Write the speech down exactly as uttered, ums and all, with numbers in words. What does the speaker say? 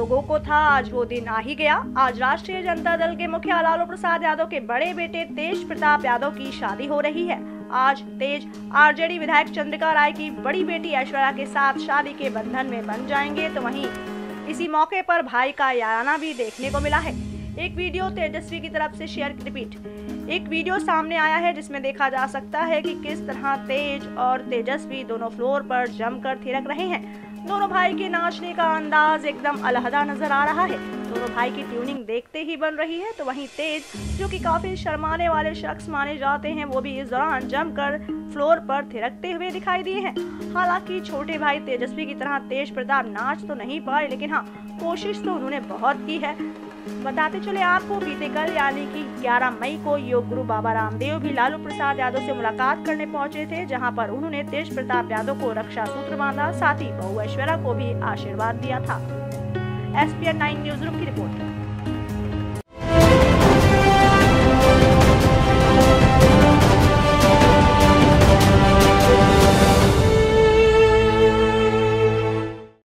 लोगों को था, आज वो दिन आ ही गया। आज राष्ट्रीय जनता दल के मुखिया लालू प्रसाद यादव के बड़े बेटे तेज प्रताप यादव की शादी हो रही है। आज तेज आरजेडी विधायक चंद्रिका राय की बड़ी बेटी ऐश्वर्या के साथ शादी के बंधन में बन जाएंगे। तो वहीं इसी मौके पर भाई का याराना भी देखने को मिला है। एक वीडियो तेजस्वी की तरफ से शेयर रिपीट एक वीडियो सामने आया है जिसमें देखा जा सकता है कि किस तरह तेज और तेजस्वी दोनों फ्लोर पर जमकर थिरक रहे हैं। दोनों भाई के नाचने का अंदाज एकदम अलहदा नजर आ रहा है। दोनों भाई की ट्यूनिंग देखते ही बन रही है। तो वहीं तेज, जो कि काफी शर्माने वाले शख्स माने जाते हैं, वो भी इस दौरान जमकर फ्लोर पर थिरकते हुए दिखाई दिए हैं। हालांकि छोटे भाई तेजस्वी की तरह तेज प्रताप नाच तो नहीं पाए, लेकिन हाँ, कोशिश तो उन्होंने बहुत की है। बताते चले आपको, बीते कल यानी कि ग्यारह मई को योग गुरु बाबा रामदेव भी लालू प्रसाद यादव से मुलाकात करने पहुंचे थे, जहां पर उन्होंने तेज प्रताप यादव को रक्षा सूत्र बांधा, साथ ही बहू ऐश्वर्या को भी आशीर्वाद दिया था। S P N nine newsroom की रिपोर्ट।